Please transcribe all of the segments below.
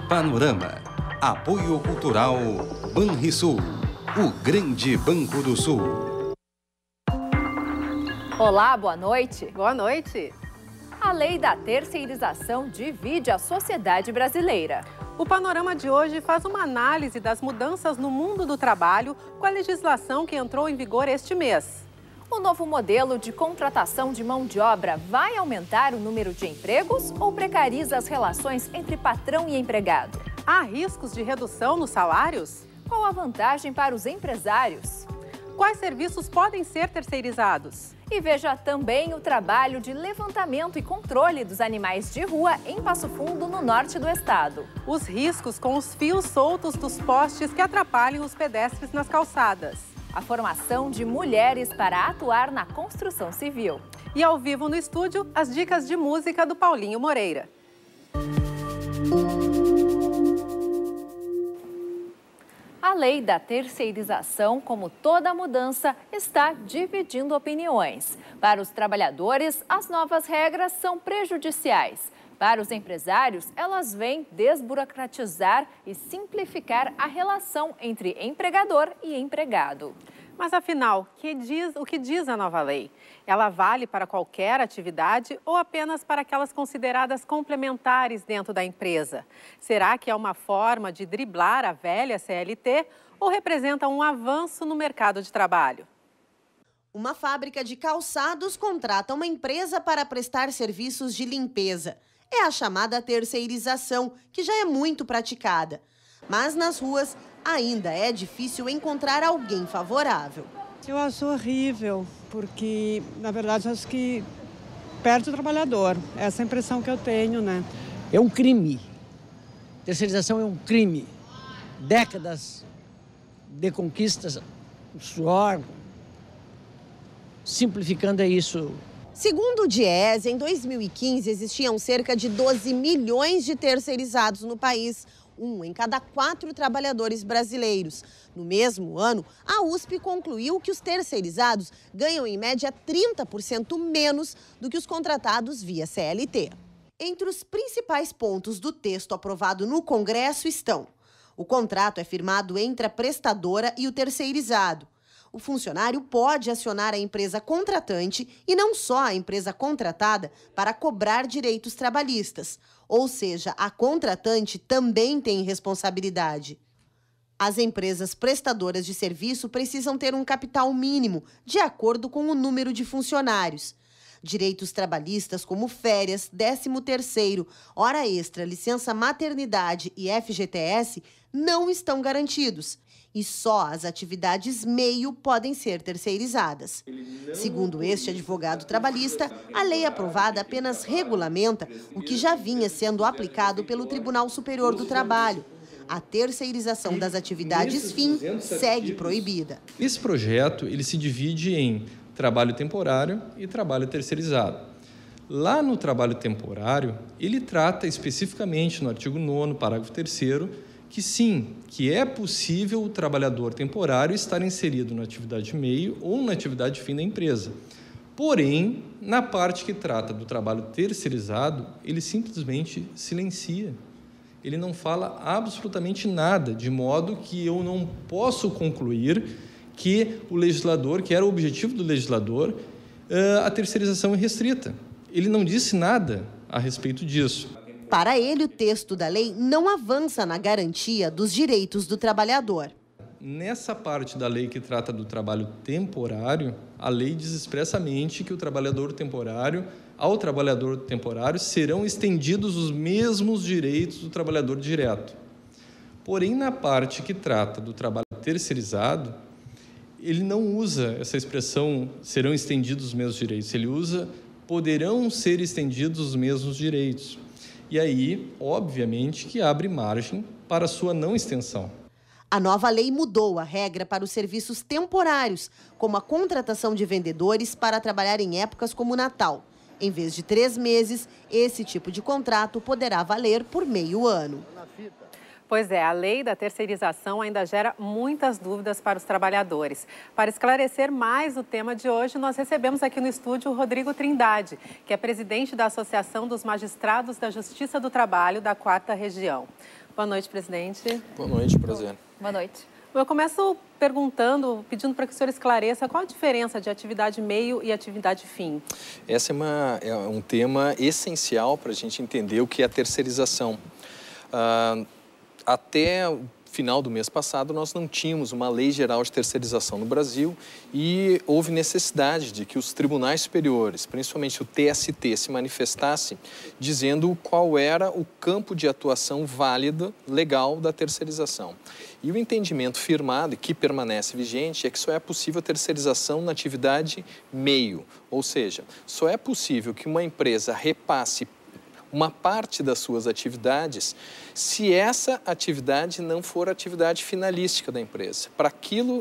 Panorama. Apoio Cultural Banrisul, o grande banco do Sul. Olá, boa noite. Boa noite. A lei da terceirização divide a sociedade brasileira. O Panorama de hoje faz uma análise das mudanças no mundo do trabalho com a legislação que entrou em vigor este mês. O novo modelo de contratação de mão de obra vai aumentar o número de empregos ou precariza as relações entre patrão e empregado? Há riscos de redução nos salários? Qual a vantagem para os empresários? Quais serviços podem ser terceirizados? E veja também o trabalho de levantamento e controle dos animais de rua em Passo Fundo, no norte do estado. Os riscos com os fios soltos dos postes que atrapalham os pedestres nas calçadas. A formação de mulheres para atuar na construção civil. E ao vivo no estúdio, as dicas de música do Paulinho Moreira. A lei da terceirização, como toda mudança, está dividindo opiniões. Para os trabalhadores, as novas regras são prejudiciais. Para os empresários, elas vêm desburocratizar e simplificar a relação entre empregador e empregado. Mas afinal, o que diz a nova lei? Ela vale para qualquer atividade ou apenas para aquelas consideradas complementares dentro da empresa? Será que é uma forma de driblar a velha CLT ou representa um avanço no mercado de trabalho? Uma fábrica de calçados contrata uma empresa para prestar serviços de limpeza. É a chamada terceirização, que já é muito praticada. Mas nas ruas ainda é difícil encontrar alguém favorável. Eu acho horrível, porque, na verdade, acho que perde o trabalhador. Essa é a impressão que eu tenho, né? É um crime. Terceirização é um crime. Décadas de conquistas, suor. Simplificando é isso. Segundo o Diese, em 2015 existiam cerca de 12 milhões de terceirizados no país. 1 em cada 4 trabalhadores brasileiros. No mesmo ano, a USP concluiu que os terceirizados ganham em média 30% menos do que os contratados via CLT. Entre os principais pontos do texto aprovado no Congresso estão: o contrato é firmado entre a prestadora e o terceirizado. O funcionário pode acionar a empresa contratante e não só a empresa contratada para cobrar direitos trabalhistas. Ou seja, a contratante também tem responsabilidade. As empresas prestadoras de serviço precisam ter um capital mínimo, de acordo com o número de funcionários. Direitos trabalhistas como férias, 13º, hora extra, licença maternidade e FGTS não estão garantidos. E só as atividades meio podem ser terceirizadas. Segundo este advogado trabalhista, a lei aprovada apenas regulamenta o que já vinha sendo aplicado pelo Tribunal Superior do Trabalho. A terceirização das atividades fim segue proibida. Esse projeto ele se divide em trabalho temporário e trabalho terceirizado. Lá no trabalho temporário, ele trata especificamente no artigo 9º, parágrafo 3º, que sim, que é possível o trabalhador temporário estar inserido na atividade meio ou na atividade fim da empresa. Porém, na parte que trata do trabalho terceirizado, ele simplesmente silencia. Ele não fala absolutamente nada, de modo que eu não posso concluir que o legislador, que era o objetivo do legislador, a terceirização é restrita. Ele não disse nada a respeito disso. Para ele, o texto da lei não avança na garantia dos direitos do trabalhador. Nessa parte da lei que trata do trabalho temporário, a lei diz expressamente que ao trabalhador temporário serão estendidos os mesmos direitos do trabalhador direto. Porém, na parte que trata do trabalho terceirizado, ele não usa essa expressão serão estendidos os mesmos direitos, ele usa poderão ser estendidos os mesmos direitos. E aí, obviamente, que abre margem para a sua não extensão. A nova lei mudou a regra para os serviços temporários, como a contratação de vendedores para trabalhar em épocas como Natal. Em vez de 3 meses, esse tipo de contrato poderá valer por meio ano. Pois é, a lei da terceirização ainda gera muitas dúvidas para os trabalhadores. Para esclarecer mais o tema de hoje, nós recebemos aqui no estúdio o Rodrigo Trindade, que é presidente da Associação dos Magistrados da Justiça do Trabalho da 4ª Região. Boa noite, presidente. Boa noite, prazer. Boa noite. Eu começo pedindo para que o senhor esclareça qual a diferença de atividade meio e atividade fim. Esse é um tema essencial para a gente entender o que é a terceirização. Até o final do mês passado, nós não tínhamos uma lei geral de terceirização no Brasil e houve necessidade de que os tribunais superiores, principalmente o TST, se manifestasse dizendo qual era o campo de atuação válido, legal da terceirização. E o entendimento firmado, e que permanece vigente, é que só é possível a terceirização na atividade meio, ou seja, só é possível que uma empresa repasse uma parte das suas atividades, se essa atividade não for a atividade finalística da empresa, para aquilo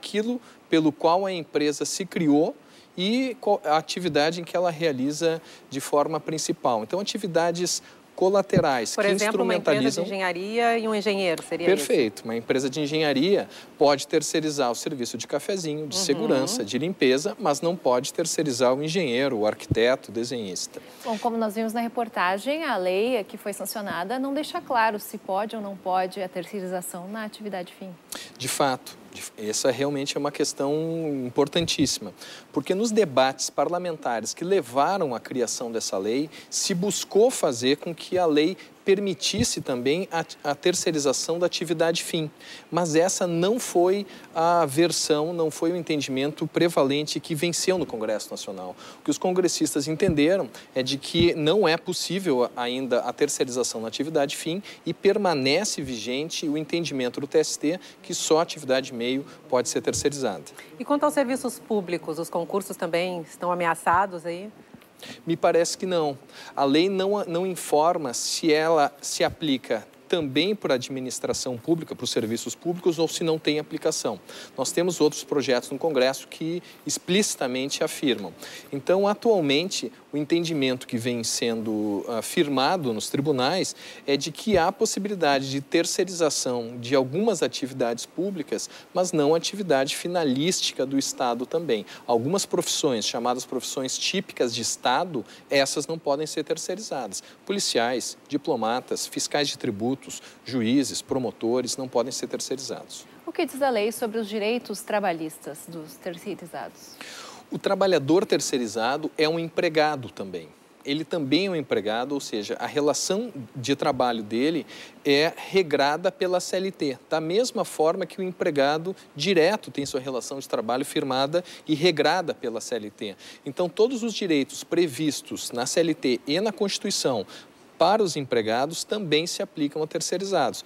pelo qual a empresa se criou e a atividade em que ela realiza de forma principal. Então, atividades colaterais por que exemplo, instrumentalizam... uma empresa de engenharia e um engenheiro, seria Perfeito. isso? Uma empresa de engenharia pode terceirizar o serviço de cafezinho, de segurança, de limpeza, mas não pode terceirizar o engenheiro, o arquiteto, o desenhista. Bom, como nós vimos na reportagem, a lei que foi sancionada não deixa claro se pode ou não pode a terceirização na atividade fim. De fato. Essa realmente é uma questão importantíssima, porque nos debates parlamentares que levaram à criação dessa lei, se buscou fazer com que a lei permitisse também a terceirização da atividade fim. Mas essa não foi a versão, não foi o entendimento prevalente que venceu no Congresso Nacional. O que os congressistas entenderam é de que não é possível ainda a terceirização na atividade fim e permanece vigente o entendimento do TST que só a atividade meio pode ser terceirizada. E quanto aos serviços públicos, os concursos também estão ameaçados aí? Me parece que não. A lei não informa se ela se aplica também para a administração pública, para os serviços públicos, ou se não tem aplicação. Nós temos outros projetos no Congresso que explicitamente afirmam. Então, atualmente, o entendimento que vem sendo firmado nos tribunais é de que há possibilidade de terceirização de algumas atividades públicas, mas não atividade finalística do Estado também. Algumas profissões, chamadas profissões típicas de Estado, essas não podem ser terceirizadas. Policiais, diplomatas, fiscais de tributo, juízes, promotores, não podem ser terceirizados. O que diz a lei sobre os direitos trabalhistas dos terceirizados? O trabalhador terceirizado é um empregado também. Ele também é um empregado, ou seja, a relação de trabalho dele é regrada pela CLT, da mesma forma que o empregado direto tem sua relação de trabalho firmada e regrada pela CLT. Então, todos os direitos previstos na CLT e na Constituição para os empregados também se aplicam a terceirizados.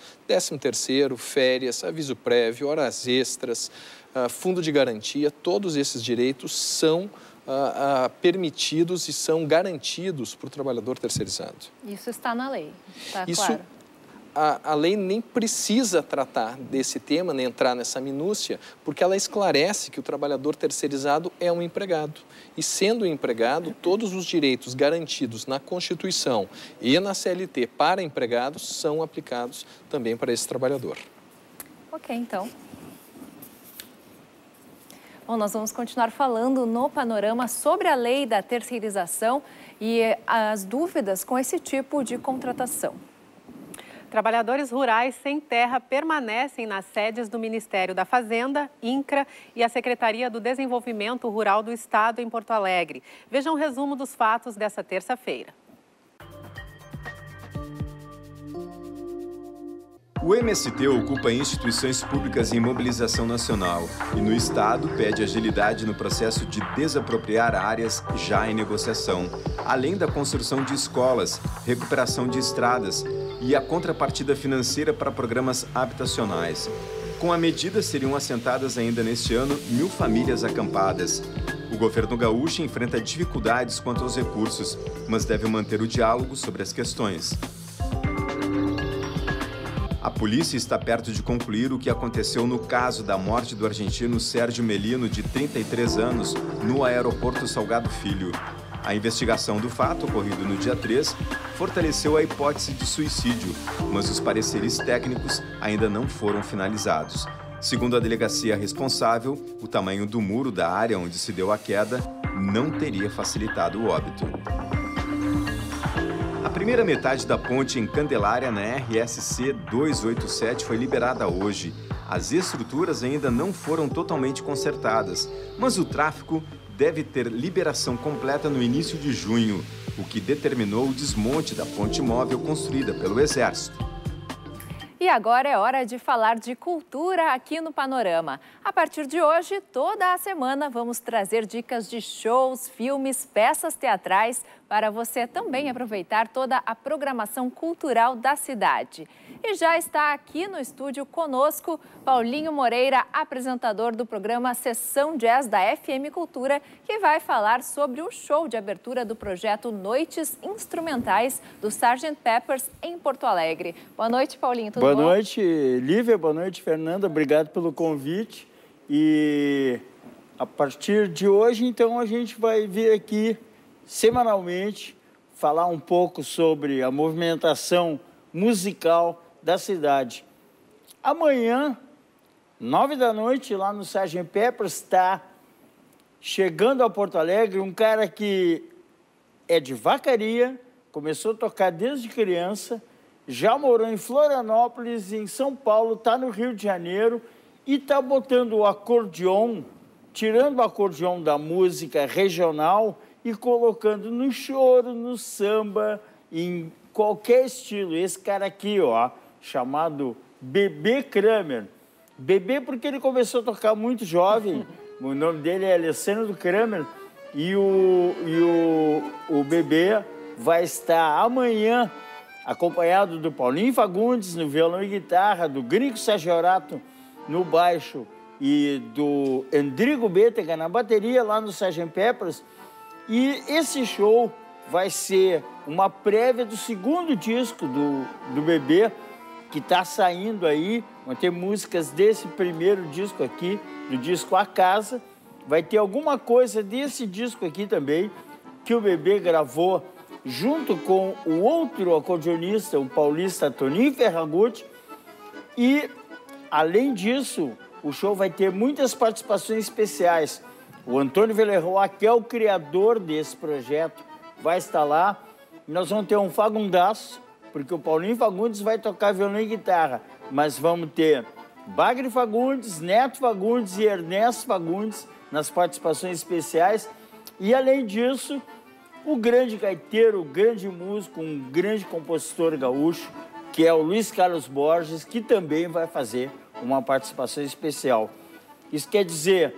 13º, férias, aviso prévio, horas extras, fundo de garantia, todos esses direitos são permitidos e são garantidos para o trabalhador terceirizado. Isso está na lei, está Isso, claro. A lei nem precisa tratar desse tema, nem entrar nessa minúcia, porque ela esclarece que o trabalhador terceirizado é um empregado. E sendo um empregado, todos os direitos garantidos na Constituição e na CLT para empregados são aplicados também para esse trabalhador. Ok, então. Bom, nós vamos continuar falando no Panorama sobre a lei da terceirização e as dúvidas com esse tipo de contratação. Trabalhadores rurais sem terra permanecem nas sedes do Ministério da Fazenda, INCRA e a Secretaria do Desenvolvimento Rural do Estado em Porto Alegre. Vejam um resumo dos fatos dessa terça-feira. O MST ocupa instituições públicas em mobilização nacional e no Estado pede agilidade no processo de desapropriar áreas já em negociação, além da construção de escolas, recuperação de estradas e a contrapartida financeira para programas habitacionais. Com a medida, seriam assentadas ainda neste ano 1.000 famílias acampadas. O governo gaúcho enfrenta dificuldades quanto aos recursos, mas deve manter o diálogo sobre as questões. A polícia está perto de concluir o que aconteceu no caso da morte do argentino Sérgio Melino, de 33 anos, no aeroporto Salgado Filho. A investigação do fato, ocorrido no dia 3, fortaleceu a hipótese de suicídio, mas os pareceres técnicos ainda não foram finalizados. Segundo a delegacia responsável, o tamanho do muro da área onde se deu a queda não teria facilitado o óbito. A primeira metade da ponte em Candelária, na RSC 287, foi liberada hoje. As estruturas ainda não foram totalmente consertadas, mas o tráfego deve ter liberação completa no início de junho, o que determinou o desmonte da ponte móvel construída pelo Exército. E agora é hora de falar de cultura aqui no Panorama. A partir de hoje, toda a semana, vamos trazer dicas de shows, filmes, peças teatrais para você também aproveitar toda a programação cultural da cidade. E já está aqui no estúdio conosco Paulinho Moreira, apresentador do programa Sessão Jazz da FM Cultura, que vai falar sobre o show de abertura do projeto Noites Instrumentais do Sgt. Peppers em Porto Alegre. Boa noite, Paulinho, tudo bom? Boa noite, Lívia. Boa noite, Fernanda. Obrigado pelo convite. E a partir de hoje, então, a gente vai vir aqui semanalmente falar um pouco sobre a movimentação musical da cidade. Amanhã, 9 da noite, lá no Sgt. Peppers, está chegando a Porto Alegre um cara que é de Vacaria, começou a tocar desde criança, já morou em Florianópolis, em São Paulo, está no Rio de Janeiro e está botando o acordeon, tirando o acordeon da música regional e colocando no choro, no samba, em qualquer estilo. Esse cara aqui, ó, chamado Bebê Kramer. Bebê porque ele começou a tocar muito jovem, o nome dele é Alessandro Kramer, e o Bebê vai estar amanhã acompanhado do Paulinho Fagundes no violão e guitarra, do Gringo Saggiorato no baixo e do Endrigo Bétega na bateria lá no Sgt. Peppers. E esse show vai ser uma prévia do segundo disco do Bebê, que está saindo aí. Vai ter músicas desse primeiro disco aqui, do disco A Casa. Vai ter alguma coisa desse disco aqui também, que o Bebê gravou junto com o outro acordeonista, o paulista Toninho Ferragutti. E, além disso, o show vai ter muitas participações especiais. O Antônio Vellerroy, que é o criador desse projeto, vai estar lá. Nós vamos ter um fagundaço, porque o Paulinho Fagundes vai tocar violão e guitarra, mas vamos ter Bagre Fagundes, Neto Fagundes e Ernesto Fagundes nas participações especiais. E, além disso, o grande gaiteiro, o grande músico, um grande compositor gaúcho, que é o Luiz Carlos Borges, que também vai fazer uma participação especial. Isso quer dizer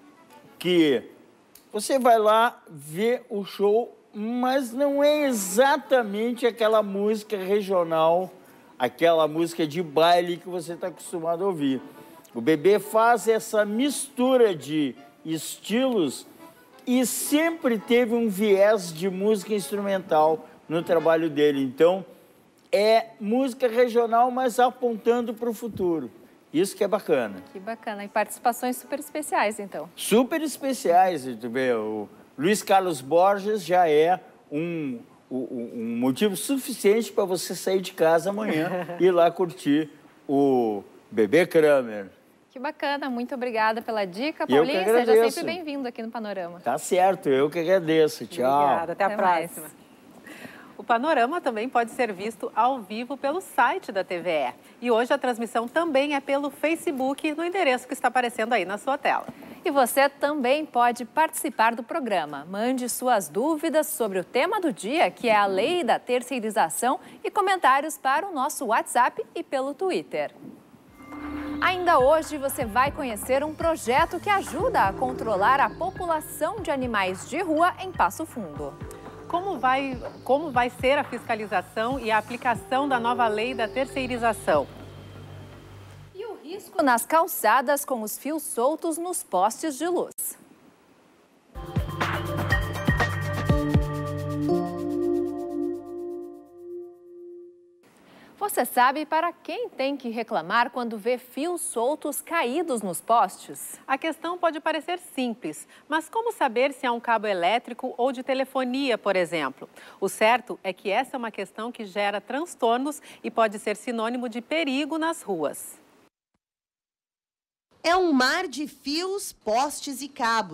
que você vai lá ver o show, mas não é exatamente aquela música regional, aquela música de baile que você está acostumado a ouvir. O Bebê faz essa mistura de estilos e sempre teve um viés de música instrumental no trabalho dele. Então, é música regional, mas apontando para o futuro. Isso que é bacana. Que bacana. E participações super especiais, então. Super especiais. O Luiz Carlos Borges já é um motivo suficiente para você sair de casa amanhã e ir lá curtir o Bebê Kramer. Que bacana, muito obrigada pela dica, Paulinho. Seja sempre bem-vindo aqui no Panorama. Tá certo, eu que agradeço. Tchau. Obrigada, até a próxima. O Panorama também pode ser visto ao vivo pelo site da TVE. E hoje a transmissão também é pelo Facebook, no endereço que está aparecendo aí na sua tela. E você também pode participar do programa. Mande suas dúvidas sobre o tema do dia, que é a lei da terceirização, e comentários para o nosso WhatsApp e pelo Twitter. Ainda hoje você vai conhecer um projeto que ajuda a controlar a população de animais de rua em Passo Fundo. Como vai ser a fiscalização e a aplicação da nova lei da terceirização? E o risco nas calçadas com os fios soltos nos postes de luz. Você sabe para quem tem que reclamar quando vê fios soltos caídos nos postes? A questão pode parecer simples, mas como saber se é um cabo elétrico ou de telefonia, por exemplo? O certo é que essa é uma questão que gera transtornos e pode ser sinônimo de perigo nas ruas. É um mar de fios, postes e cabos.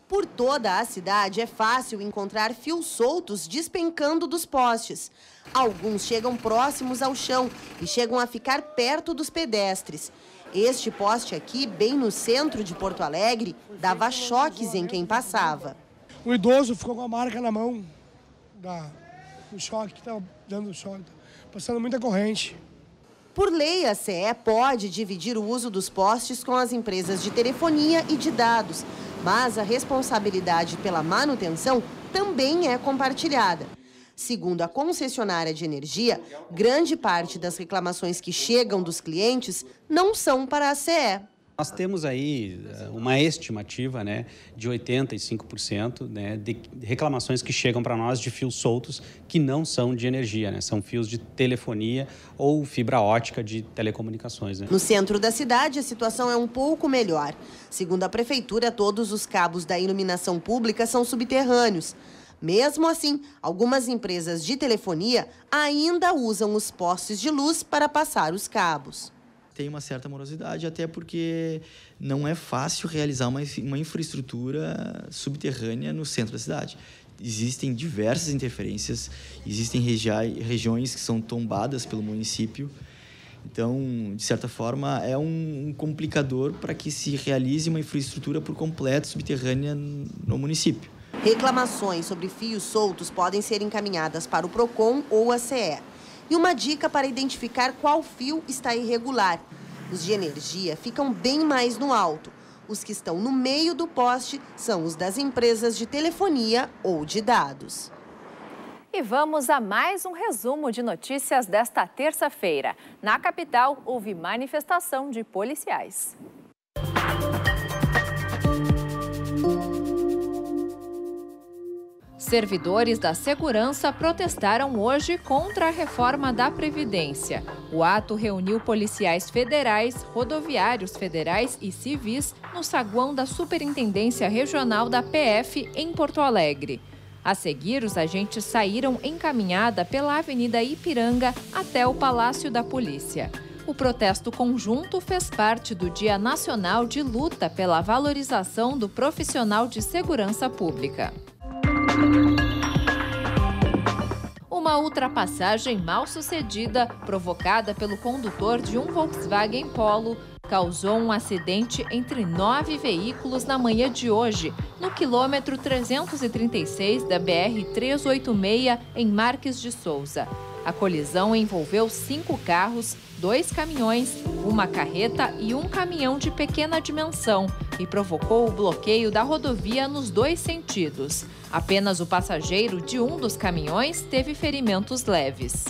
Por toda a cidade é fácil encontrar fios soltos despencando dos postes. Alguns chegam próximos ao chão e chegam a ficar perto dos pedestres. Este poste aqui, bem no centro de Porto Alegre, dava choques em quem passava. O idoso ficou com a marca na mão do choque, que estava dando choque, passando muita corrente. Por lei, a CE pode dividir o uso dos postes com as empresas de telefonia e de dados, mas a responsabilidade pela manutenção também é compartilhada. Segundo a concessionária de energia, grande parte das reclamações que chegam dos clientes não são para a CE. Nós temos aí uma estimativa, né, de 85%, né, de reclamações que chegam para nós de fios soltos que não são de energia, né, são fios de telefonia ou fibra ótica de telecomunicações. Né. No centro da cidade, a situação é um pouco melhor. Segundo a prefeitura, todos os cabos da iluminação pública são subterrâneos. Mesmo assim, algumas empresas de telefonia ainda usam os postes de luz para passar os cabos. Tem uma certa morosidade, até porque não é fácil realizar uma infraestrutura subterrânea no centro da cidade. Existem diversas interferências, existem regiões que são tombadas pelo município. Então, de certa forma, é um complicador para que se realize uma infraestrutura por completo subterrânea no município. Reclamações sobre fios soltos podem ser encaminhadas para o PROCON ou a CE. E uma dica para identificar qual fio está irregular. Os de energia ficam bem mais no alto. Os que estão no meio do poste são os das empresas de telefonia ou de dados. E vamos a mais um resumo de notícias desta terça-feira. Na capital, houve manifestação de policiais. Servidores da segurança protestaram hoje contra a reforma da Previdência. O ato reuniu policiais federais, rodoviários federais e civis no saguão da Superintendência Regional da PF em Porto Alegre. A seguir, os agentes saíram em caminhada pela Avenida Ipiranga até o Palácio da Polícia. O protesto conjunto fez parte do Dia Nacional de Luta pela Valorização do Profissional de Segurança Pública. Uma ultrapassagem mal sucedida, provocada pelo condutor de um Volkswagen Polo, causou um acidente entre 9 veículos na manhã de hoje, no quilômetro 336 da BR-386, em Marques de Souza. A colisão envolveu 5 carros, 2 caminhões, uma carreta e um caminhão de pequena dimensão e provocou o bloqueio da rodovia nos 2 sentidos. Apenas o passageiro de um dos caminhões teve ferimentos leves.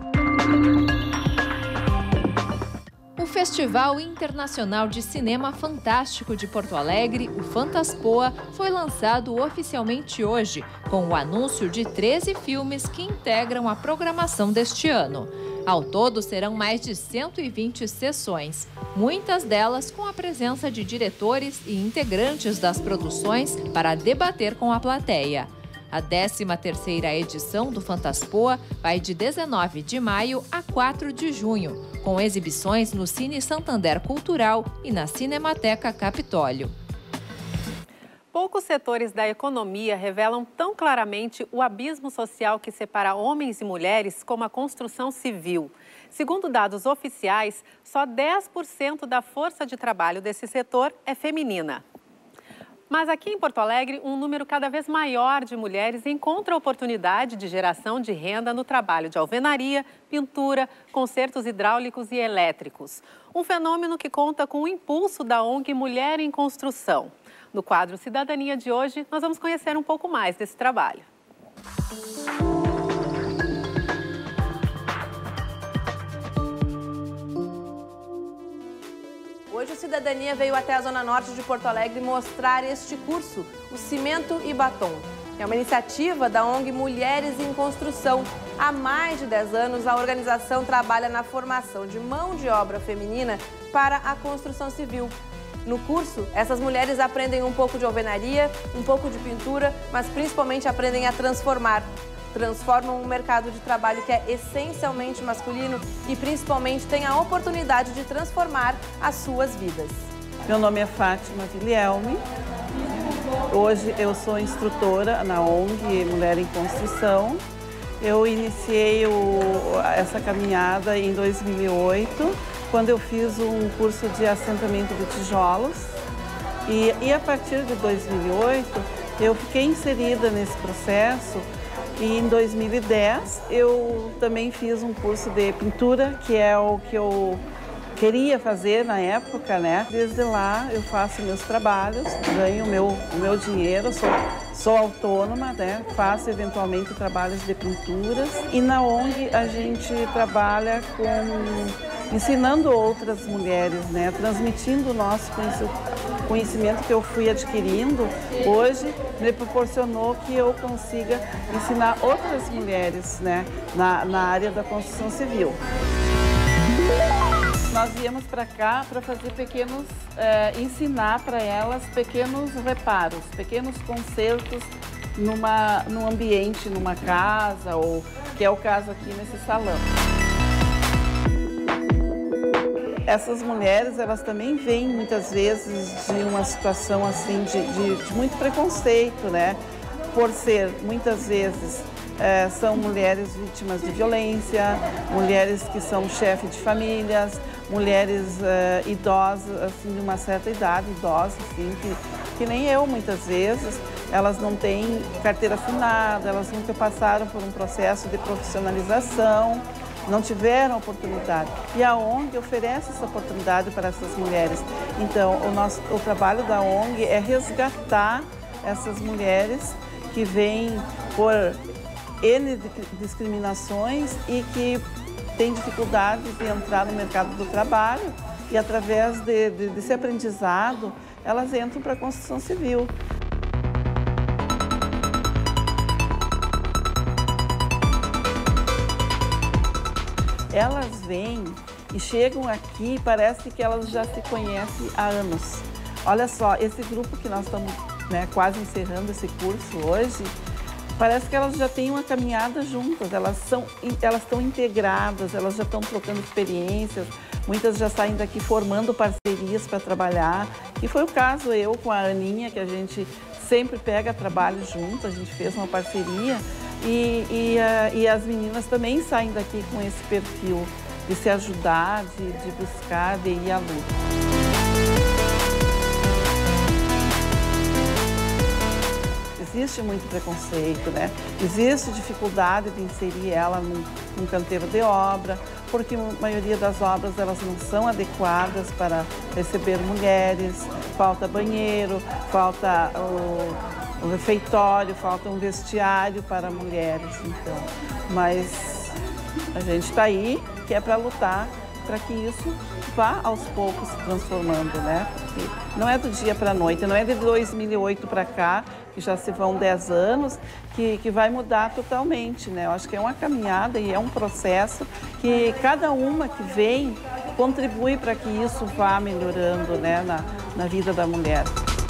O Festival Internacional de Cinema Fantástico de Porto Alegre, o Fantaspoa, foi lançado oficialmente hoje, com o anúncio de 13 filmes que integram a programação deste ano. Ao todo, serão mais de 120 sessões, muitas delas com a presença de diretores e integrantes das produções para debater com a plateia. A 13ª edição do Fantaspoa vai de 19 de maio a 4 de junho, com exibições no Cine Santander Cultural e na Cinemateca Capitólio. Poucos setores da economia revelam tão claramente o abismo social que separa homens e mulheres como a construção civil. Segundo dados oficiais, só 10% da força de trabalho desse setor é feminina. Mas aqui em Porto Alegre, um número cada vez maior de mulheres encontra oportunidade de geração de renda no trabalho de alvenaria, pintura, consertos hidráulicos e elétricos. Um fenômeno que conta com o impulso da ONG Mulher em Construção. No quadro Cidadania de hoje, nós vamos conhecer um pouco mais desse trabalho. Hoje o Cidadania veio até a Zona Norte de Porto Alegre mostrar este curso, o Cimento e Batom. É uma iniciativa da ONG Mulheres em Construção. Há mais de 10 anos, a organização trabalha na formação de mão de obra feminina para a construção civil. No curso, essas mulheres aprendem um pouco de alvenaria, um pouco de pintura, mas principalmente aprendem a transformar. Transformam um mercado de trabalho que é essencialmente masculino e principalmente têm a oportunidade de transformar as suas vidas. Meu nome é Fátima Vilielme, Hoje eu sou instrutora na ONG Mulher em Construção. Eu iniciei essa caminhada em 2008, quando eu fiz um curso de assentamento de tijolos. E a partir de 2008, eu fiquei inserida nesse processo. E em 2010, eu também fiz um curso de pintura, que é o que eu queria fazer na época, né? Desde lá eu faço meus trabalhos, ganho o meu dinheiro, sou autônoma, né? Faço eventualmente trabalhos de pinturas. E na ONG a gente trabalha ensinando outras mulheres, né? Transmitindo o nosso conhecimento que eu fui adquirindo. Hoje me proporcionou que eu consiga ensinar outras mulheres, né? Na área da construção civil. Nós viemos para cá para fazer ensinar para elas pequenos reparos, pequenos consertos num ambiente, numa casa, ou que é o caso aqui nesse salão. Essas mulheres, elas também vêm muitas vezes de uma situação assim de muito preconceito, né? Por ser muitas vezes são mulheres vítimas de violência, mulheres que são chefes de famílias, mulheres idosas, assim, de uma certa idade, idosas, assim, que nem eu muitas vezes, elas não têm carteira assinada, elas nunca passaram por um processo de profissionalização, não tiveram oportunidade. E a ONG oferece essa oportunidade para essas mulheres. Então, o trabalho da ONG é resgatar essas mulheres que vêm por N discriminações e que têm dificuldade de entrar no mercado do trabalho e, através desse aprendizado, elas entram para a construção civil. Elas vêm e chegam aqui, parece que elas já se conhecem há anos. Olha só, esse grupo que nós estamos, né, quase encerrando esse curso hoje, parece que elas já têm uma caminhada juntas, elas estão integradas, elas já estão trocando experiências, muitas já saem daqui formando parcerias para trabalhar. E foi o caso eu com a Aninha, que a gente sempre pega trabalho junto, a gente fez uma parceria e as meninas também saem daqui com esse perfil de se ajudar, de buscar, de ir à luta. Existe muito preconceito, né? Existe dificuldade de inserir ela num canteiro de obra, porque a maioria das obras elas não são adequadas para receber mulheres, falta banheiro, falta o refeitório, falta um vestiário para mulheres, então. Mas a gente está aí, que é para lutar para que isso vá aos poucos se transformando, né? Porque não é do dia para a noite, não é de 2008 para cá, que já se vão 10 anos, que vai mudar totalmente, né? Eu acho que é uma caminhada e é um processo que cada uma que vem contribui para que isso vá melhorando, né, na vida da mulher.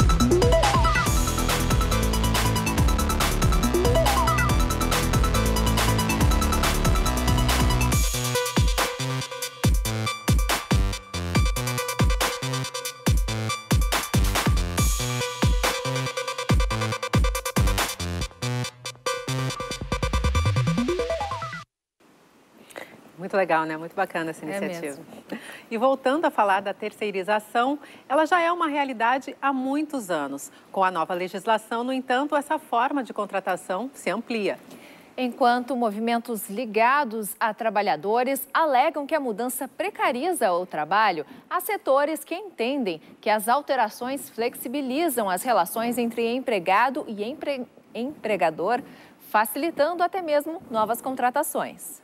Muito legal, né? Muito bacana essa iniciativa. E voltando a falar da terceirização, ela já é uma realidade há muitos anos. Com a nova legislação, no entanto, essa forma de contratação se amplia. Enquanto movimentos ligados a trabalhadores alegam que a mudança precariza o trabalho, há setores que entendem que as alterações flexibilizam as relações entre empregado e empregador, facilitando até mesmo novas contratações.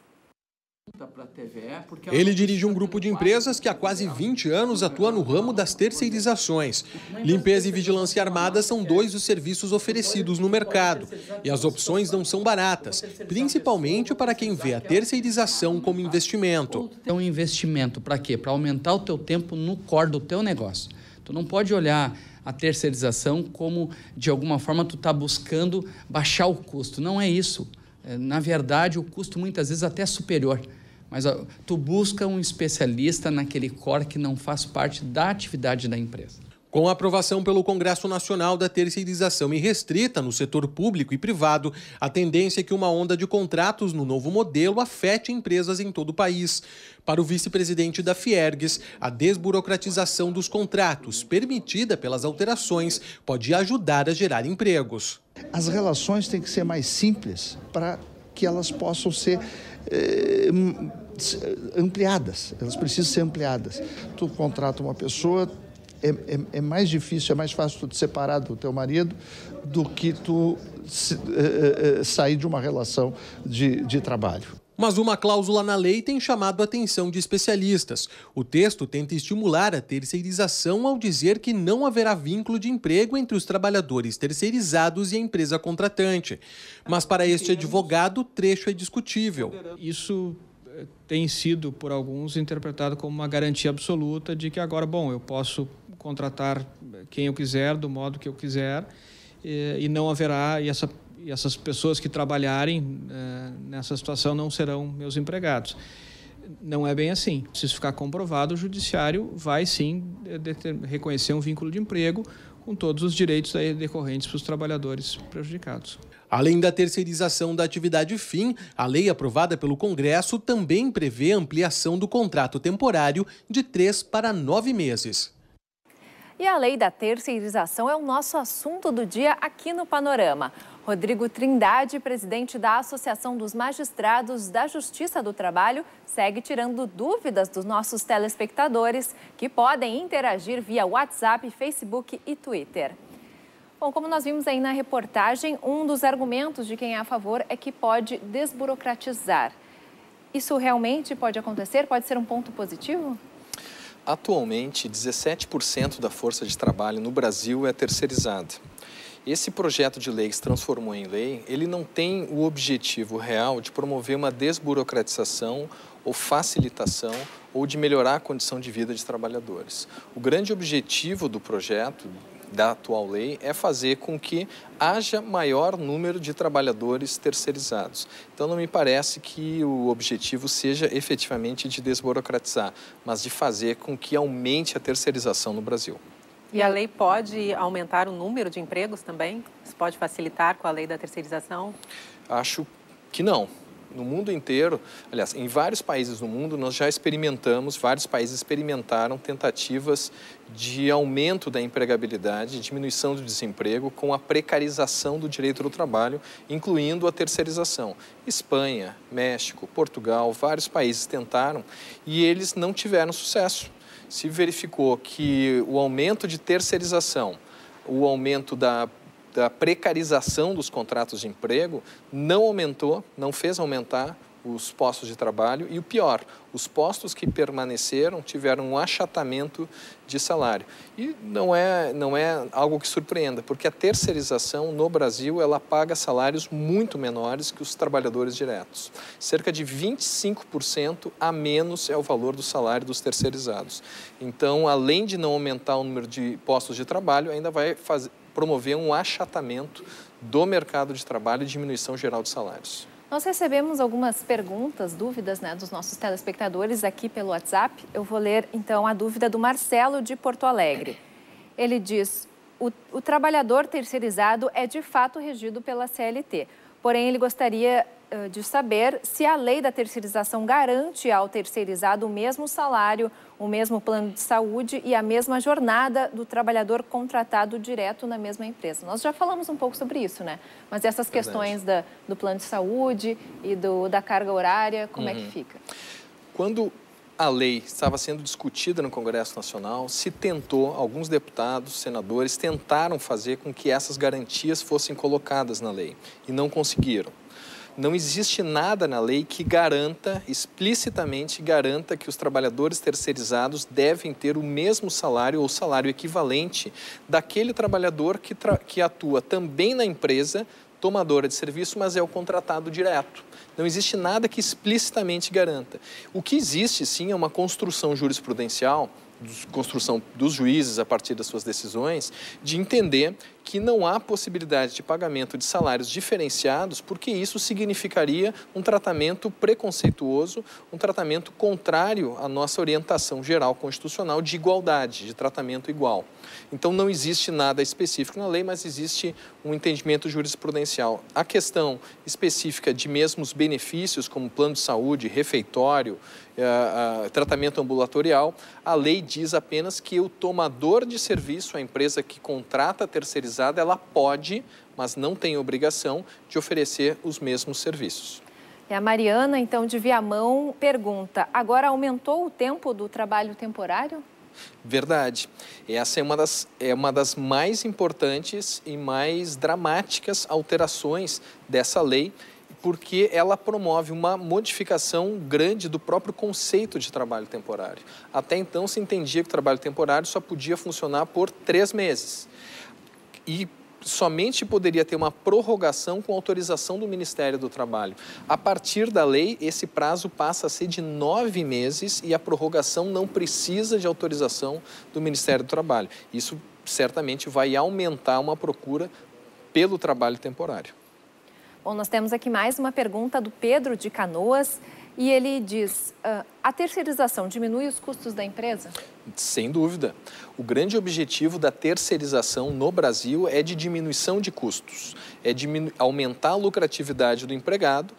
Ele dirige um grupo de empresas que há quase 20 anos atua no ramo das terceirizações. Limpeza e vigilância armada são 2 dos serviços oferecidos no mercado. E as opções não são baratas, principalmente para quem vê a terceirização como investimento. É um investimento para quê? Para aumentar o teu tempo no core do teu negócio. Tu não pode olhar a terceirização como, de alguma forma, tu está buscando baixar o custo. Não é isso. Na verdade, o custo muitas vezes até é superior. Mas tu busca um especialista naquele core que não faz parte da atividade da empresa. Com a aprovação pelo Congresso Nacional da terceirização irrestrita no setor público e privado, a tendência é que uma onda de contratos no novo modelo afete empresas em todo o país. Para o vice-presidente da Fiergs, a desburocratização dos contratos, permitida pelas alterações, pode ajudar a gerar empregos. As relações têm que ser mais simples para que elas possam ser ampliadas. Elas precisam ser ampliadas. Tu contrata uma pessoa, é mais difícil, é mais fácil tu te separar do teu marido do que tu sair de uma relação de trabalho. Mas uma cláusula na lei tem chamado a atenção de especialistas. O texto tenta estimular a terceirização ao dizer que não haverá vínculo de emprego entre os trabalhadores terceirizados e a empresa contratante. Mas para este advogado, o trecho é discutível. Isso tem sido, por alguns, interpretado como uma garantia absoluta de que agora, eu posso contratar quem eu quiser, do modo que eu quiser, e não haverá, e essas pessoas que trabalharem nessa situação não serão meus empregados. Não é bem assim. Se isso ficar comprovado, o judiciário vai sim reconhecer um vínculo de emprego com todos os direitos decorrentes para os trabalhadores prejudicados. Além da terceirização da atividade fim, a lei aprovada pelo Congresso também prevê a ampliação do contrato temporário de 3 para 9 meses. E a lei da terceirização é o nosso assunto do dia aqui no Panorama. Rodrigo Trindade, presidente da Associação dos Magistrados da Justiça do Trabalho, segue tirando dúvidas dos nossos telespectadores, que podem interagir via WhatsApp, Facebook e Twitter. Bom, como nós vimos aí na reportagem, um dos argumentos de quem é a favor é que pode desburocratizar. Isso realmente pode acontecer? Pode ser um ponto positivo? Atualmente, 17% da força de trabalho no Brasil é terceirizada. Esse projeto de lei que se transformou em lei, ele não tem o objetivo real de promover uma desburocratização ou facilitação ou de melhorar a condição de vida de trabalhadores. O grande objetivo do projeto, da atual lei, é fazer com que haja maior número de trabalhadores terceirizados. Então, não me parece que o objetivo seja efetivamente de desburocratizar, mas de fazer com que aumente a terceirização no Brasil. E a lei pode aumentar o número de empregos também? Isso pode facilitar com a lei da terceirização? Acho que não. No mundo inteiro, aliás, em vários países do mundo, nós já experimentamos, vários países experimentaram tentativas de aumento da empregabilidade, diminuição do desemprego com a precarização do direito do trabalho, incluindo a terceirização. Espanha, México, Portugal, vários países tentaram e eles não tiveram sucesso. Se verificou que o aumento de terceirização, o aumento da precarização dos contratos de emprego não aumentou, não fez aumentar os postos de trabalho e o pior, os postos que permaneceram tiveram um achatamento de salário. E não é algo que surpreenda, porque a terceirização no Brasil, ela paga salários muito menores que os trabalhadores diretos. Cerca de 25% a menos é o valor do salário dos terceirizados. Então, além de não aumentar o número de postos de trabalho, ainda vai promover um achatamento do mercado de trabalho e diminuição geral de salários. Nós recebemos algumas perguntas, dúvidas, dos nossos telespectadores aqui pelo WhatsApp. Eu vou ler, então, a dúvida do Marcelo, de Porto Alegre. Ele diz, o trabalhador terceirizado é, de fato, regido pela CLT. Porém, ele gostaria de saber se a lei da terceirização garante ao terceirizado o mesmo salário, o mesmo plano de saúde e a mesma jornada do trabalhador contratado direto na mesma empresa. Nós já falamos um pouco sobre isso, Mas essas questões do plano de saúde e da carga horária, como é que fica? Quando a lei estava sendo discutida no Congresso Nacional, se tentou, alguns deputados, senadores, tentaram fazer com que essas garantias fossem colocadas na lei e não conseguiram. Não existe nada na lei que explicitamente garanta que os trabalhadores terceirizados devem ter o mesmo salário ou salário equivalente daquele trabalhador que atua também na empresa tomadora de serviço, mas é o contratado direto. Não existe nada que explicitamente garanta. O que existe, sim, é uma construção jurisprudencial, construção dos juízes a partir das suas decisões, de entender que não há possibilidade de pagamento de salários diferenciados, porque isso significaria um tratamento preconceituoso, um tratamento contrário à nossa orientação geral constitucional de igualdade, de tratamento igual. Então, não existe nada específico na lei, mas existe um entendimento jurisprudencial. A questão específica de mesmos benefícios, como plano de saúde, refeitório, tratamento ambulatorial, a lei diz apenas que o tomador de serviço, a empresa que contrata terceirizada, ela pode, mas não tem obrigação de oferecer os mesmos serviços. E a Mariana, então, de Viamão, pergunta, agora aumentou o tempo do trabalho temporário? Verdade. Essa é uma das mais importantes e mais dramáticas alterações dessa lei, porque ela promove uma modificação grande do próprio conceito de trabalho temporário. Até então se entendia que o trabalho temporário só podia funcionar por 3 meses. E somente poderia ter uma prorrogação com autorização do Ministério do Trabalho. A partir da lei, esse prazo passa a ser de 9 meses e a prorrogação não precisa de autorização do Ministério do Trabalho. Isso certamente vai aumentar uma procura pelo trabalho temporário. Bom, nós temos aqui mais uma pergunta do Pedro de Canoas e ele diz, a terceirização diminui os custos da empresa? Sem dúvida. O grande objetivo da terceirização no Brasil é de diminuição de custos, é aumentar a lucratividade do empregado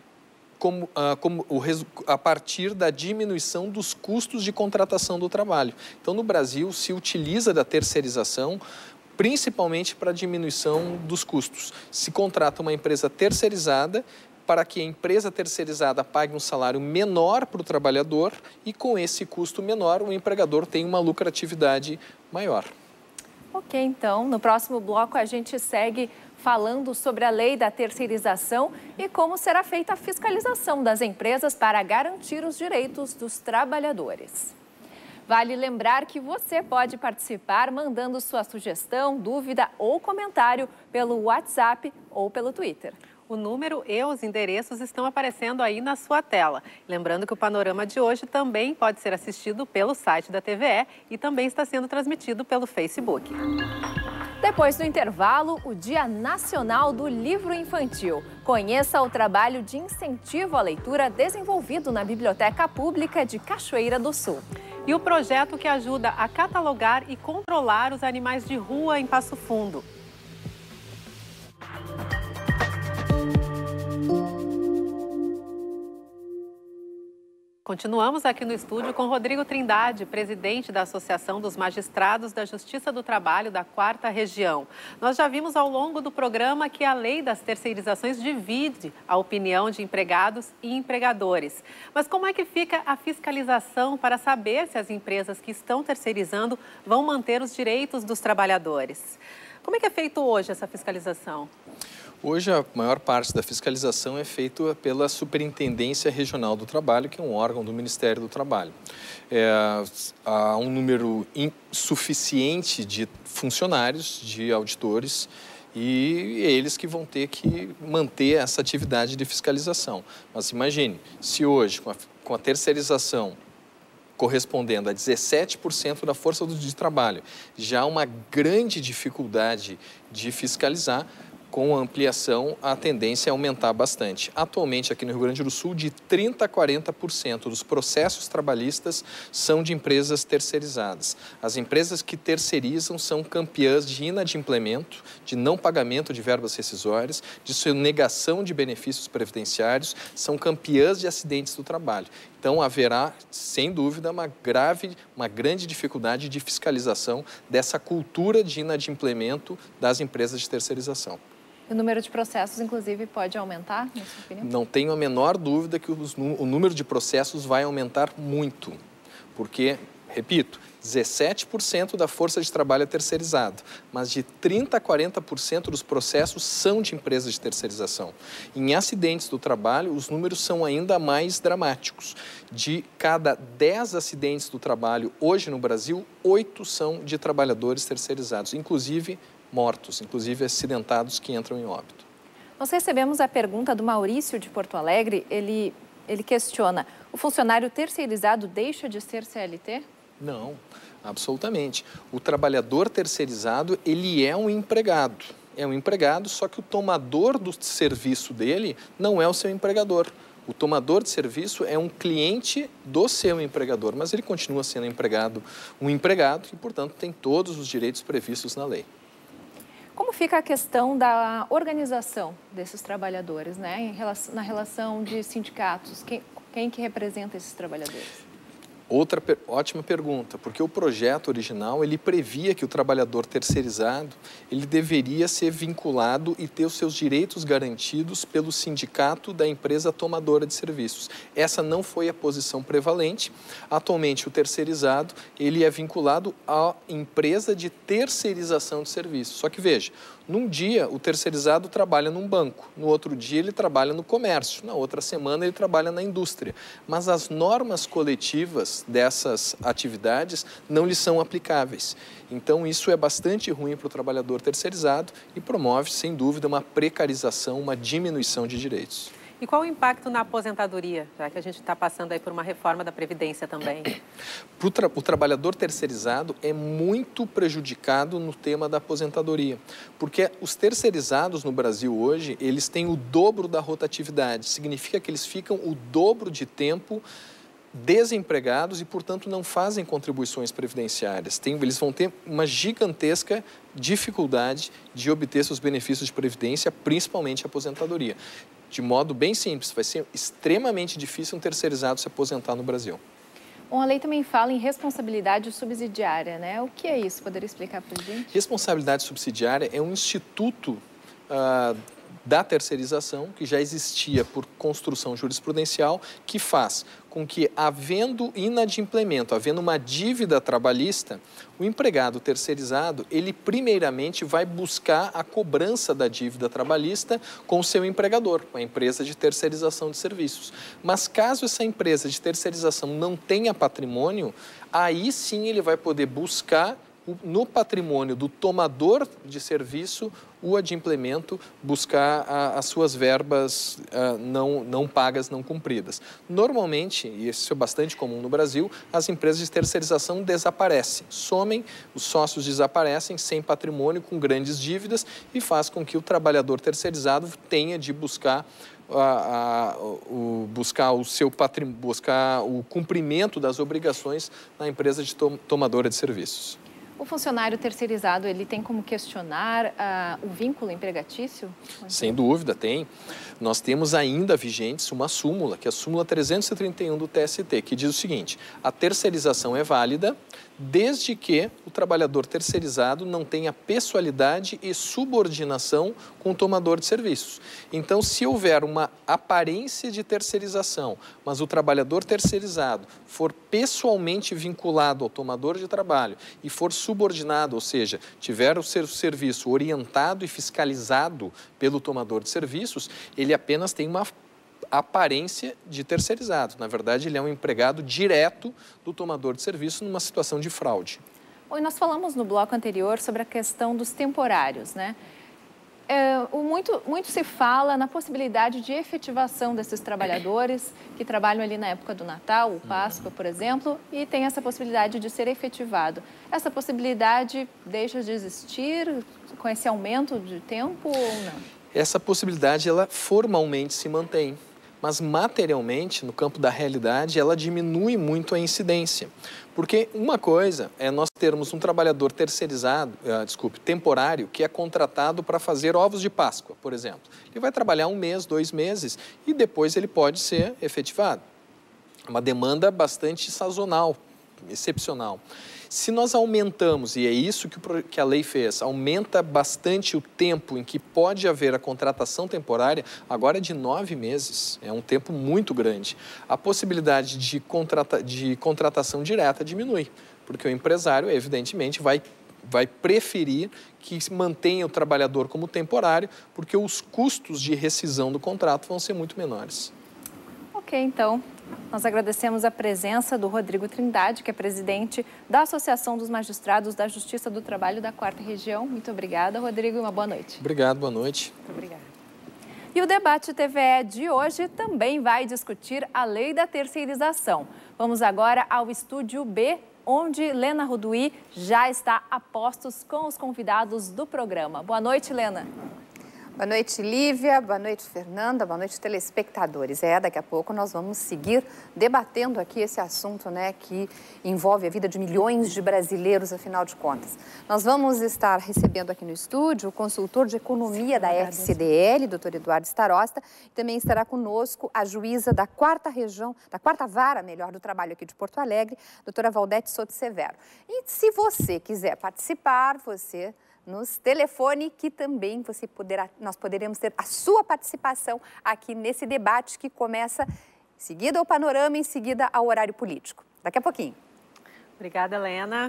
a partir da diminuição dos custos de contratação do trabalho. Então, no Brasil, se utiliza da terceirização principalmente para a diminuição dos custos. Se contrata uma empresa terceirizada para que a empresa terceirizada pague um salário menor para o trabalhador e com esse custo menor o empregador tem uma lucratividade maior. Ok, então, no próximo bloco a gente segue falando sobre a lei da terceirização e como será feita a fiscalização das empresas para garantir os direitos dos trabalhadores. Vale lembrar que você pode participar mandando sua sugestão, dúvida ou comentário pelo WhatsApp ou pelo Twitter. O número e os endereços estão aparecendo aí na sua tela. Lembrando que o Panorama de hoje também pode ser assistido pelo site da TVE e também está sendo transmitido pelo Facebook. Depois do intervalo, o Dia Nacional do Livro Infantil. Conheça o trabalho de incentivo à leitura desenvolvido na Biblioteca Pública de Cachoeira do Sul. E o projeto que ajuda a catalogar e controlar os animais de rua em Passo Fundo. Continuamos aqui no estúdio com Rodrigo Trindade, presidente da Associação dos Magistrados da Justiça do Trabalho da 4ª Região. Nós já vimos ao longo do programa que a lei das terceirizações divide a opinião de empregados e empregadores. Mas como é que fica a fiscalização para saber se as empresas que estão terceirizando vão manter os direitos dos trabalhadores? Como é que é feito hoje essa fiscalização? Hoje, a maior parte da fiscalização é feita pela Superintendência Regional do Trabalho, que é um órgão do Ministério do Trabalho. Há um número insuficiente de funcionários, de auditores, e eles que vão ter que manter essa atividade de fiscalização. Mas imagine, se hoje, com a terceirização correspondendo a 17% da força de trabalho, já há uma grande dificuldade de fiscalizar, com a ampliação, a tendência é aumentar bastante. Atualmente, aqui no Rio Grande do Sul, de 30% a 40% dos processos trabalhistas são de empresas terceirizadas. As empresas que terceirizam são campeãs de inadimplemento, de não pagamento de verbas rescisórias, de sonegação de benefícios previdenciários, são campeãs de acidentes do trabalho. Então, haverá, sem dúvida, uma grande dificuldade de fiscalização dessa cultura de inadimplemento das empresas de terceirização. O número de processos, inclusive, pode aumentar, na sua opinião? Não tenho a menor dúvida que o número de processos vai aumentar muito, porque, repito, 17% da força de trabalho é terceirizado, mas de 30% a 40% dos processos são de empresas de terceirização. Em acidentes do trabalho, os números são ainda mais dramáticos. De cada 10 acidentes do trabalho hoje no Brasil, 8 são de trabalhadores terceirizados, inclusive mortos, inclusive acidentados que entram em óbito. Nós recebemos a pergunta do Maurício de Porto Alegre. Ele questiona, o funcionário terceirizado deixa de ser CLT? Não. Absolutamente. O trabalhador terceirizado, ele é um empregado. É um empregado, só que o tomador do serviço dele não é o seu empregador. O tomador de serviço é um cliente do seu empregador, mas ele continua sendo um empregado e, portanto, tem todos os direitos previstos na lei. Como fica a questão da organização desses trabalhadores, né? Na relação de sindicatos? Quem que representa esses trabalhadores? Outra ótima pergunta, porque o projeto original, ele previa que o trabalhador terceirizado, ele deveria ser vinculado e ter os seus direitos garantidos pelo sindicato da empresa tomadora de serviços. Essa não foi a posição prevalente. Atualmente, o terceirizado, ele é vinculado à empresa de terceirização de serviços. Só que, veja, num dia, o terceirizado trabalha num banco, no outro dia ele trabalha no comércio, na outra semana ele trabalha na indústria. Mas as normas coletivas dessas atividades não lhes são aplicáveis. Então, isso é bastante ruim para o trabalhador terceirizado e promove, sem dúvida, uma precarização, uma diminuição de direitos. E qual o impacto na aposentadoria, já que a gente está passando aí por uma reforma da Previdência também? O trabalhador terceirizado é muito prejudicado no tema da aposentadoria, porque os terceirizados no Brasil hoje, eles têm o dobro da rotatividade, significa que eles ficam o dobro de tempo desempregados e, portanto, não fazem contribuições previdenciárias. Eles vão ter uma gigantesca dificuldade de obter seus benefícios de previdência, principalmente a aposentadoria. De modo bem simples, vai ser extremamente difícil um terceirizado se aposentar no Brasil. Bom, a lei também fala em responsabilidade subsidiária, né? O que é isso? Poderia explicar para a gente? Responsabilidade subsidiária é um instituto da terceirização, que já existia por construção jurisprudencial, que faz com que, havendo inadimplemento, havendo uma dívida trabalhista, o empregado terceirizado, ele primeiramente vai buscar a cobrança da dívida trabalhista com o seu empregador, com a empresa de terceirização de serviços. Mas caso essa empresa de terceirização não tenha patrimônio, aí sim ele vai poder buscar no patrimônio do tomador de serviço o adimplemento, buscar as suas verbas não pagas, não cumpridas. Normalmente, e isso é bastante comum no Brasil, as empresas de terceirização desaparecem, somem, os sócios desaparecem sem patrimônio, com grandes dívidas, e faz com que o trabalhador terceirizado tenha de buscar buscar o cumprimento das obrigações na empresa de tomadora de serviços. O funcionário terceirizado, ele tem como questionar o vínculo empregatício? Sem dúvida, tem. Nós temos ainda vigentes uma súmula, que é a súmula 331 do TST, que diz o seguinte: a terceirização é válida desde que o trabalhador terceirizado não tenha pessoalidade e subordinação com o tomador de serviços. Então, se houver uma aparência de terceirização, mas o trabalhador terceirizado for pessoalmente vinculado ao tomador de trabalho e for subordinado, ou seja, tiver o seu serviço orientado e fiscalizado pelo tomador de serviços, ele apenas tem uma aparência de terceirizado. Na verdade, ele é um empregado direto do tomador de serviço numa situação de fraude. Bom, e nós falamos no bloco anterior sobre a questão dos temporários, né? Muito se fala na possibilidade de efetivação desses trabalhadores que trabalham ali na época do Natal, o Páscoa, por exemplo, e tem essa possibilidade de ser efetivado. Essa possibilidade deixa de existir com esse aumento de tempo ou não? Essa possibilidade, ela formalmente se mantém, mas materialmente, no campo da realidade, ela diminui muito a incidência. Porque uma coisa é nós termos um trabalhador temporário, que é contratado para fazer ovos de Páscoa, por exemplo. Ele vai trabalhar 1 mês, 2 meses e depois ele pode ser efetivado. É uma demanda bastante sazonal, excepcional. Se nós aumentamos, e é isso que a lei fez, aumenta bastante o tempo em que pode haver a contratação temporária, agora é de 9 meses, é um tempo muito grande. A possibilidade de contratação direta diminui, porque o empresário, evidentemente, vai preferir que se mantenha o trabalhador como temporário, porque os custos de rescisão do contrato vão ser muito menores. Ok, então, nós agradecemos a presença do Rodrigo Trindade, que é presidente da Associação dos Magistrados da Justiça do Trabalho da 4ª Região. Muito obrigada, Rodrigo, e uma boa noite. Obrigado, boa noite. Muito obrigada. E o debate TVE de hoje também vai discutir a lei da terceirização. Vamos agora ao estúdio B onde Lena Ruduí já está a postos com os convidados do programa. Boa noite, Lena. Boa noite, Lívia. Boa noite, Fernanda. Boa noite, telespectadores. Daqui a pouco nós vamos seguir debatendo aqui esse assunto, né, que envolve a vida de milhões de brasileiros, afinal de contas. Nós vamos estar recebendo aqui no estúdio o consultor de economia da FCDL, doutor Eduardo Starosta, e também estará conosco a juíza da quarta vara do trabalho aqui de Porto Alegre, doutora Valdete Soto Severo. E se você quiser participar, você nos telefone, que também nós poderemos ter a sua participação aqui nesse debate que começa em seguida ao panorama, em seguida ao horário político. Daqui a pouquinho. Obrigada, Helena.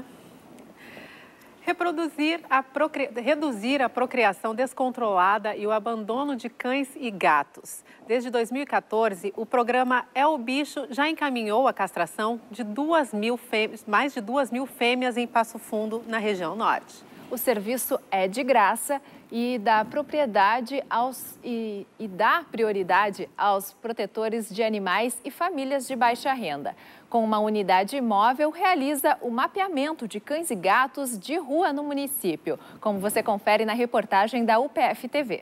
Reduzir a procriação descontrolada e o abandono de cães e gatos. Desde 2014, o programa É o Bicho já encaminhou a castração de mais de 2.000 fêmeas em Passo Fundo, na região norte. O serviço é de graça e dá prioridade aos protetores de animais e famílias de baixa renda. Com uma unidade móvel, realiza o mapeamento de cães e gatos de rua no município, como você confere na reportagem da UPF TV.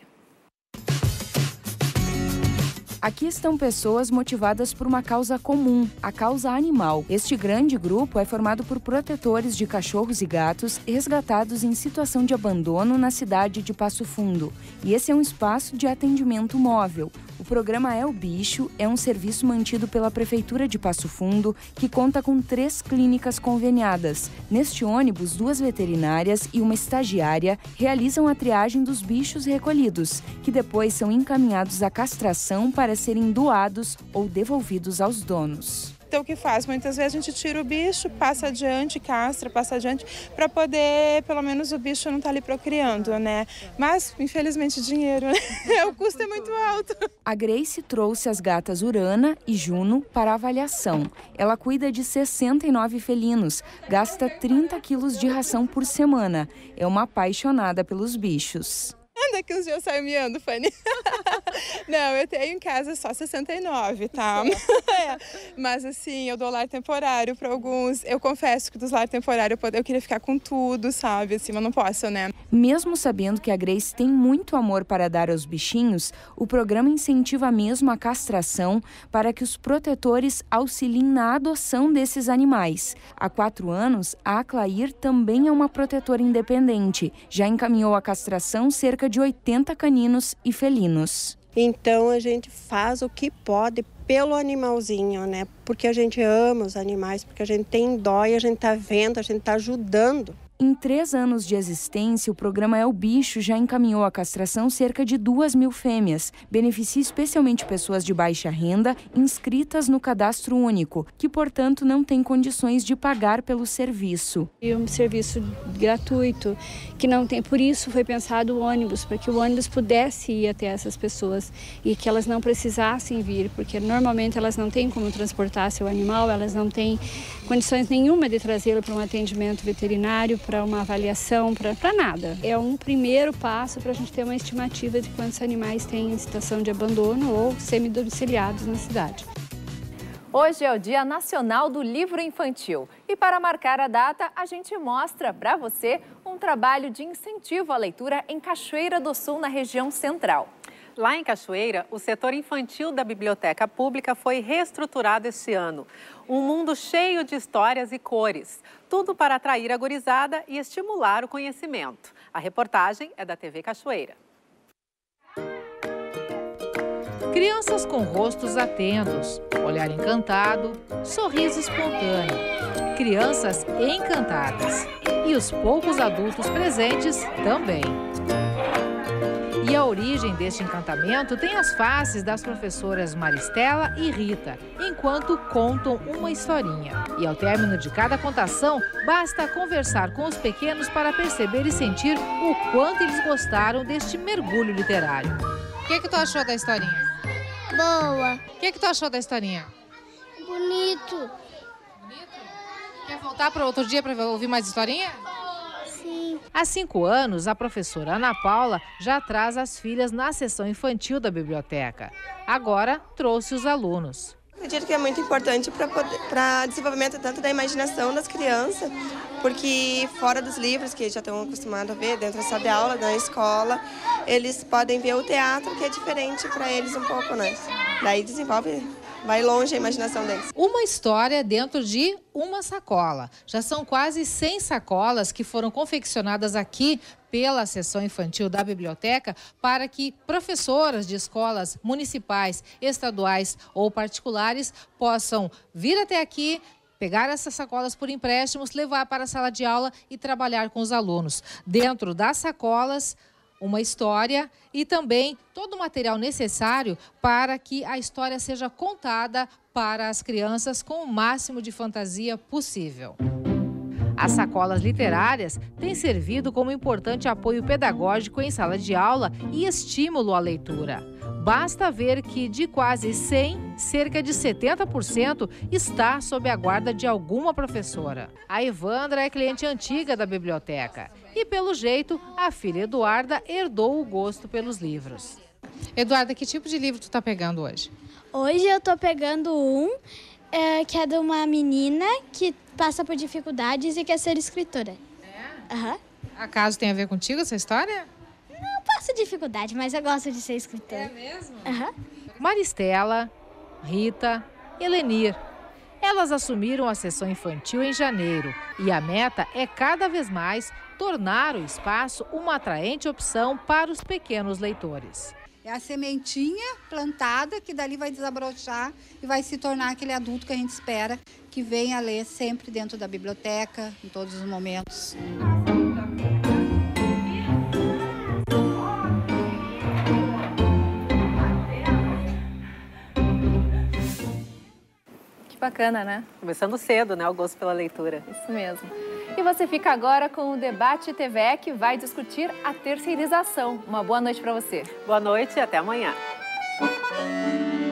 Aqui estão pessoas motivadas por uma causa comum, a causa animal. Este grande grupo é formado por protetores de cachorros e gatos resgatados em situação de abandono na cidade de Passo Fundo. E esse é um espaço de atendimento móvel. O programa É o Bicho é um serviço mantido pela Prefeitura de Passo Fundo, que conta com 3 clínicas conveniadas. Neste ônibus, 2 veterinárias e uma estagiária realizam a triagem dos bichos recolhidos, que depois são encaminhados à castração para serem doados ou devolvidos aos donos. Então, o que faz? Muitas vezes a gente tira o bicho, passa adiante, castra, passa adiante, para poder, pelo menos, o bicho não estar ali procriando, né? Mas, infelizmente, dinheiro, né? O custo é muito alto. A Grace trouxe as gatas Urana e Juno para avaliação. Ela cuida de 69 felinos, gasta 30 quilos de ração por semana. É uma apaixonada pelos bichos. Daqui uns dias eu saio miando, Fanny. Não, eu tenho em casa só 69, tá? Mas assim, eu dou lar temporário para alguns. Eu confesso que dos lar temporário eu queria ficar com tudo, sabe? Assim, mas não posso, né? Mesmo sabendo que a Grace tem muito amor para dar aos bichinhos, o programa incentiva mesmo a castração para que os protetores auxiliem na adoção desses animais. Há 4 anos, a Aclair também é uma protetora independente. Já encaminhou a castração cerca de 80 caninos e felinos. Então a gente faz o que pode pelo animalzinho, né? Porque a gente ama os animais, porque a gente tem dó e a gente tá vendo, a gente tá ajudando. Em 3 anos de existência, o programa É o Bicho já encaminhou à castração cerca de 2.000 fêmeas. Beneficia especialmente pessoas de baixa renda inscritas no cadastro único, que, portanto, não têm condições de pagar pelo serviço. É um serviço gratuito, que não tem, por isso foi pensado o ônibus, para que o ônibus pudesse ir até essas pessoas e que elas não precisassem vir, porque normalmente elas não têm como transportar seu animal, elas não têm condições nenhuma de trazê-lo para um atendimento veterinário, para uma avaliação, para nada. É um primeiro passo para a gente ter uma estimativa de quantos animais têm em situação de abandono ou semi-domiciliados na cidade. Hoje é o Dia Nacional do Livro Infantil e para marcar a data, a gente mostra para você um trabalho de incentivo à leitura em Cachoeira do Sul, na região central. Lá em Cachoeira, o setor infantil da Biblioteca Pública foi reestruturado este ano. Um mundo cheio de histórias e cores. Tudo para atrair a gurizada e estimular o conhecimento. A reportagem é da TV Cachoeira. Crianças com rostos atentos, olhar encantado, sorriso espontâneo. Crianças encantadas. E os poucos adultos presentes também. E a origem deste encantamento tem as faces das professoras Maristela e Rita, enquanto contam uma historinha. E ao término de cada contação, basta conversar com os pequenos para perceber e sentir o quanto eles gostaram deste mergulho literário. O que tu achou da historinha? Boa. O que tu achou da historinha? Bonito. Bonito? Quer voltar para outro dia para ouvir mais historinha? Sim. Há 5 anos, a professora Ana Paula já traz as filhas na sessão infantil da biblioteca. Agora, trouxe os alunos. Acredito que é muito importante para desenvolvimento tanto da imaginação das crianças, porque fora dos livros que já estão acostumados a ver, dentro da sala de aula, na escola, eles podem ver o teatro, que é diferente para eles um pouco, né? Daí desenvolve, vai longe a imaginação deles. Uma história dentro de uma sacola. Já são quase 100 sacolas que foram confeccionadas aqui pela seção infantil da biblioteca para que professoras de escolas municipais, estaduais ou particulares possam vir até aqui, pegar essas sacolas por empréstimos, levar para a sala de aula e trabalhar com os alunos. Dentro das sacolas, uma história e também todo o material necessário para que a história seja contada para as crianças com o máximo de fantasia possível. As sacolas literárias têm servido como importante apoio pedagógico em sala de aula e estímulo à leitura. Basta ver que de quase 100, cerca de 70% está sob a guarda de alguma professora. A Evandra é cliente antiga da biblioteca e, pelo jeito, a filha Eduarda herdou o gosto pelos livros. Eduarda, que tipo de livro tu está pegando hoje? Hoje eu estou pegando que é de uma menina que passa por dificuldades e quer ser escritora. Uhum. Acaso tem a ver contigo essa história? Não passo dificuldade, mas eu gosto de ser escritora. É mesmo? Uhum. Maristela, Rita, Helenir. Elas assumiram a seção infantil em janeiro e a meta é cada vez mais tornar o espaço uma atraente opção para os pequenos leitores. É a sementinha plantada que dali vai desabrochar e vai se tornar aquele adulto que a gente espera que venha ler sempre dentro da biblioteca, em todos os momentos. Que bacana, né? Começando cedo, né? O gosto pela leitura. Isso mesmo. E você fica agora com o Debate TVE, que vai discutir a terceirização. Uma boa noite para você. Boa noite e até amanhã.